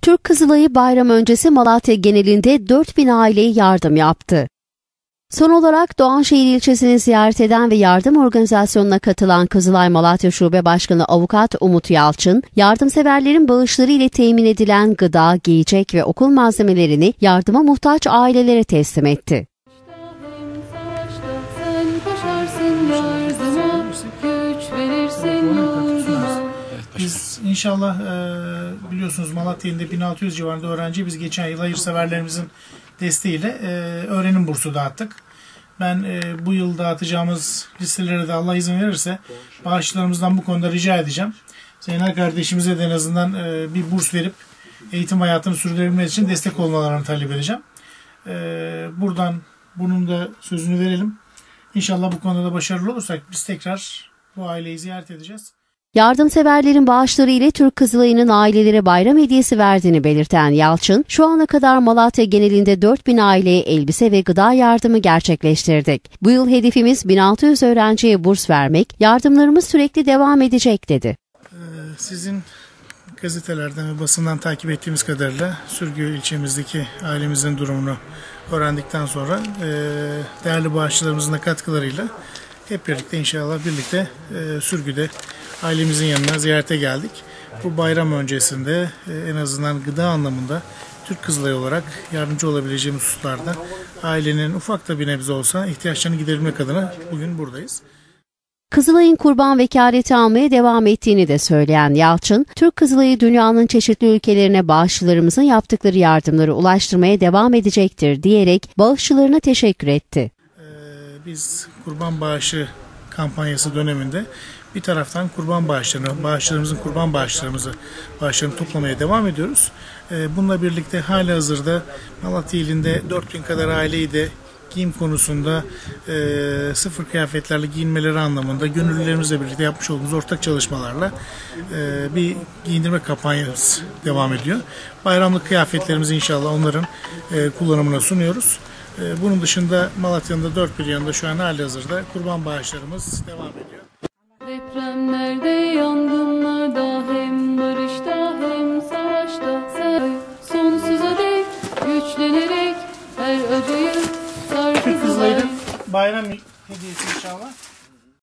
Türk Kızılayı bayram öncesi Malatya genelinde 4000 aileye yardım yaptı. Son olarak Doğanşehir ilçesini ziyaret eden ve yardım organizasyonuna katılan Kızılay Malatya Şube Başkanı Avukat Umut Yalçın, yardımseverlerin bağışları ile temin edilen gıda, giyecek ve okul malzemelerini yardıma muhtaç ailelere teslim etti. Biz inşallah biliyorsunuz Malatya ilinde 1600 civarında öğrenci biz geçen yıl hayırseverlerimizin desteğiyle öğrenim bursu dağıttık. Ben bu yıl dağıtacağımız listelere de Allah izin verirse bağışçılarımızdan bu konuda rica edeceğim. Zeynel kardeşimize de en azından bir burs verip eğitim hayatını sürdürebilmek için destek olmalarını talep edeceğim. Buradan bunun da sözünü verelim. İnşallah bu konuda da başarılı olursak biz tekrar bu aileyi ziyaret edeceğiz. Yardımseverlerin bağışları ile Türk Kızılayı'nın ailelere bayram hediyesi verdiğini belirten Yalçın, şu ana kadar Malatya genelinde 4000 aileye elbise ve gıda yardımı gerçekleştirdik. Bu yıl hedefimiz 1600 öğrenciye burs vermek, yardımlarımız sürekli devam edecek dedi. Sizin gazetelerden ve basından takip ettiğimiz kadarıyla Sürgü ilçemizdeki ailemizin durumunu öğrendikten sonra değerli bağışçılarımızın da katkılarıyla hep birlikte inşallah Sürgü'de ailemizin yanına ziyarete geldik. Bu bayram öncesinde en azından gıda anlamında Türk Kızılayı olarak yardımcı olabileceğimiz hususlarda ailenin ufak da bir nebze olsa ihtiyaçlarını giderilmek adına bugün buradayız. Kızılay'ın kurban vekaleti almaya devam ettiğini de söyleyen Yalçın, Türk Kızılayı dünyanın çeşitli ülkelerine bağışçılarımızın yaptıkları yardımları ulaştırmaya devam edecektir diyerek bağışçılarına teşekkür etti. Biz kurban bağışı kampanyası döneminde bir taraftan bağışçılarımızın kurban bağışlarını toplamaya devam ediyoruz. Bununla birlikte halihazırda Malatya ilinde 4000 kadar aileyi de giyim konusunda sıfır kıyafetlerle giyinmeleri anlamında gönüllülerimizle birlikte yapmış olduğumuz ortak çalışmalarla bir giyindirme kampanyamız devam ediyor. Bayramlık kıyafetlerimizi inşallah onların kullanımına sunuyoruz. Bunun dışında Malatya'nın da dört bir yanında şu an halihazırda kurban bağışlarımız devam ediyor. Depremlerde, yangınlarda, hem barışta hem savaşta sonsuza dek güçlenerek her acıyı Türk Kızılayı'nın bayram hediyesi inşallah.